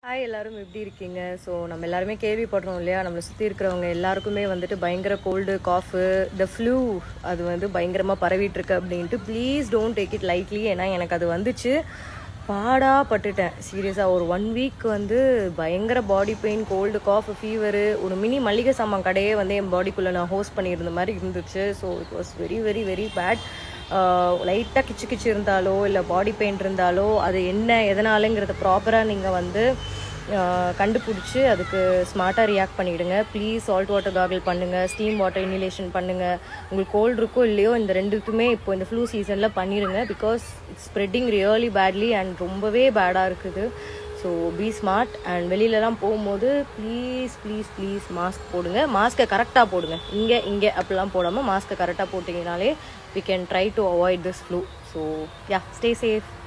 Hi எல்லாரும் எப்படி இருக்கீங்க? ஸோ நம்ம எல்லாருமே கேள்விப்படுறோம் இல்லையா, நம்மளை சுற்றி இருக்கிறவங்க எல்லாருக்குமே வந்துட்டு பயங்கர கோல்டு காஃபு த ஃப்ளூ அது வந்து பயங்கரமாக பரவிட்டு இருக்கு அப்படின்ட்டு. Please don't take it lightly. ஏன்னா எனக்கு அது வந்துச்சு, பாடாப்பட்டுட்டேன் சீரியஸாக. ஒரு 1 வீக் வந்து பயங்கர body pain, cold cough, fever. ஒரு மினி மளிகை சாமான் கடையே வந்து என் பாடிக்குள்ளே நான் ஹோஸ்ட் பண்ணியிருந்த மாதிரி இருந்துச்சு. So it was very very very bad. லைட்டாக கிச்சு கிச்சு இருந்தாலோ இல்லை பாடி பெயின் இருந்தாலோ அது என்ன எதனாலங்கிறத ப்ராப்பராக நீங்கள் வந்து கண்டுபிடிச்சி அதுக்கு ஸ்மார்ட்டாக ரியாக்ட் பண்ணிவிடுங்க. ப்ளீஸ் சால்ட் வாட்டர் கார்கிள் பண்ணுங்கள், ஸ்டீம் வாட்டர் இன்ஹலேஷன் பண்ணுங்கள். உங்களுக்கு கோல்டு இருக்கோ இல்லையோ இந்த ரெண்டுத்துமே இப்போ இந்த ஃப்ளூ சீசனில் பண்ணிடுங்க. Because it's spreading really badly and ரொம்பவே பேடாக இருக்குது. So be smart. அண்ட் வெளியிலலாம் போகும்போது ப்ளீஸ் ப்ளீஸ் ப்ளீஸ் மாஸ்க் போடுங்க. மாஸ்க்கை கரெக்டாக போடுங்க. இங்கே அப்படிலாம் போடாமல் மாஸ்க்கை கரெக்டாக போட்டிங்கனாலே we can try to avoid this flu. So yeah, stay safe.